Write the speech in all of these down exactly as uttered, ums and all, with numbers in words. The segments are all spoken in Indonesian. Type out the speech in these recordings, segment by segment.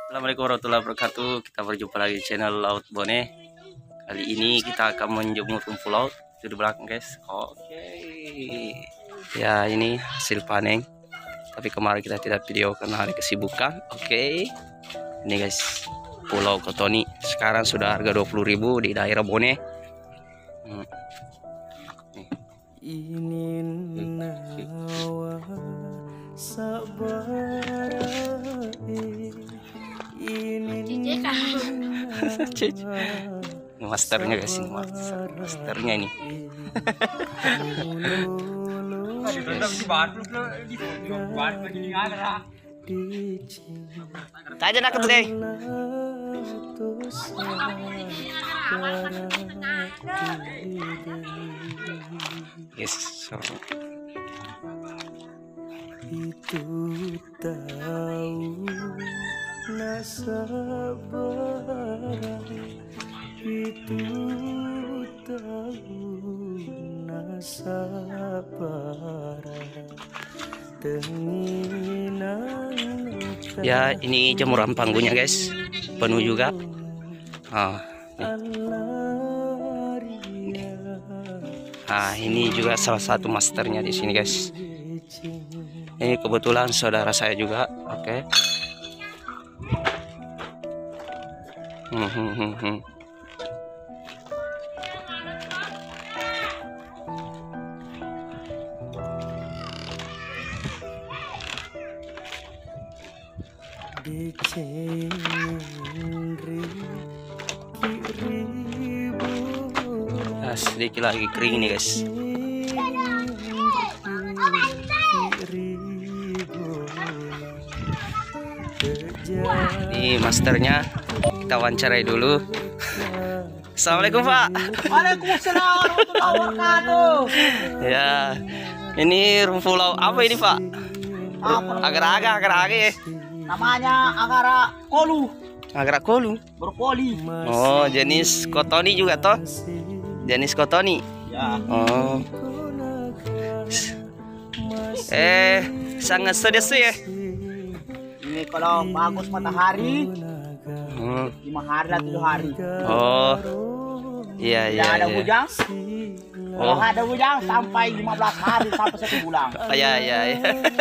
Assalamualaikum warahmatullahi wabarakatuh. Kita berjumpa lagi di channel Laut Bone. Kali ini kita akan menjemur rumput laut. Itu di belakang guys. Oke. Ya ini hasil panen. Tapi kemarin kita tidak video karena ada kesibukan. Oke. Ini guys, Pulau Kotoni. Sekarang sudah harga dua puluh ribu di daerah Bone. Hmm. Nih. Ini ini masternya guys, ini master, masternya ini. Tanya nak tuh deh. Yes. So. Itu tahu nasabar, itu tahu nasabar. Ya ini jemuran panggungnya guys, penuh juga. Ah, ah ini juga salah satu masternya di sini guys. Ini kebetulan saudara saya juga, oke. Okay. Hmm, hmm, hmm, hmm. Nah, sedikit lagi kering nih guys. Ini masternya kita wawancarai dulu. Assalamualaikum Pak. Waalaikumsalam warahmatullahi wabarakatuh. Ya, ini rumput laut apa ini Pak? Agar-agar, agar-agar ya. Namanya agara kolu. Agar kolu. Brokoli. Oh, jenis kotoni juga toh? Jenis kotoni. Ya. Oh. Eh, sangat sedih ya. Ini kalau bagus matahari, Hmm. lima hari lah tujuh hari. Oh, iya iya. Tidak ada iya. hujan. Kalau Oh. ada hujan sampai lima belas hari sampai satu bulan. Oh, iya iya. iya.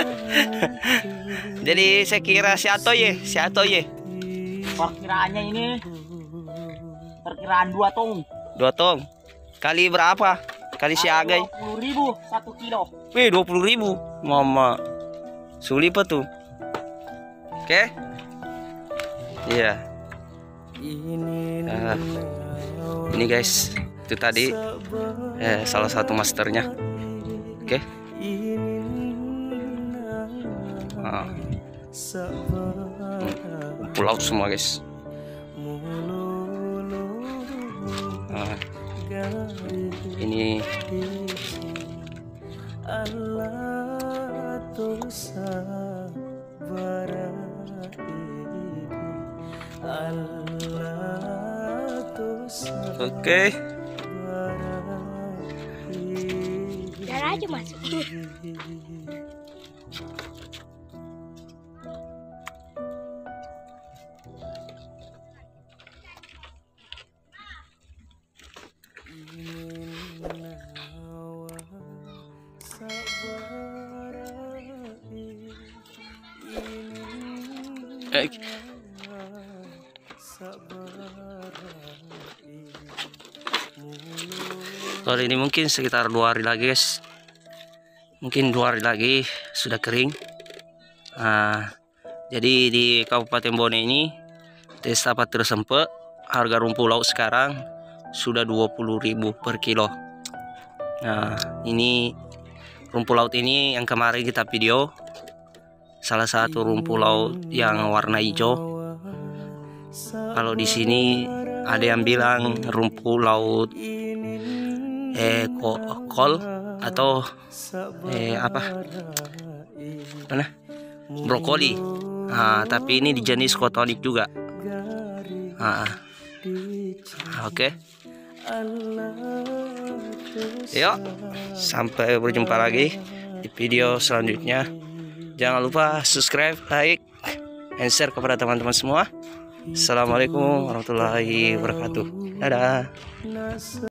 Jadi saya kira si Ato ye, si Ato ye. Perkiraannya ini perkiraan dua tong. Dua tong. Kali berapa? Kali si Agai. Dua puluh ribu satu kilo. Wih, dua puluh ribu. Mama. Sulit apa tuh? Oke. Iya. Nah, ini guys, itu tadi eh, salah satu masternya. Oke. Nah. Hmm, pulau semua guys. Nah, ini oke. Biar aja masuk. Eh, Kalau ini mungkin sekitar dua hari lagi guys, mungkin dua hari lagi sudah kering. Nah, jadi di Kabupaten Bone ini, Desa Patir Sempe, harga rumput laut sekarang sudah dua puluh ribu per kilo. Nah, ini rumput laut ini yang kemarin kita video, salah satu rumput laut yang warna hijau. Kalau di sini ada yang bilang rumput laut eh kol atau eh apa mana brokoli. Nah, tapi ini di jenis kotonik juga. Nah, oke. Okay. Yuk, sampai berjumpa lagi di video selanjutnya. Jangan lupa subscribe, like, and share kepada teman-teman semua. Assalamualaikum warahmatullahi wabarakatuh. Dadah.